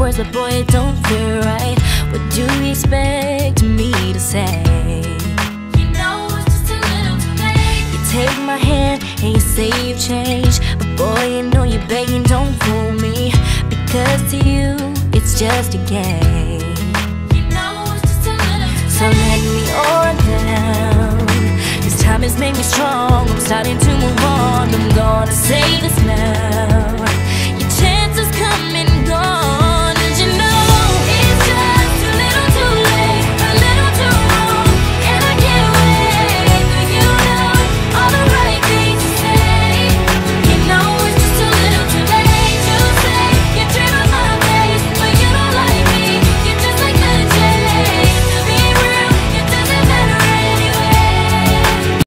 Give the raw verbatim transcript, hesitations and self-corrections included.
words, but boy, it don't feel right. What do you expect me to say? You know it's just a little too late. You take my hand and you say you've changed, but boy, you know you're begging, don't fool me, because to you, it's just a game. You know it's just a little too late. So let me on down. This time has made me strong. I'm starting to move on. I'm gonna say this now.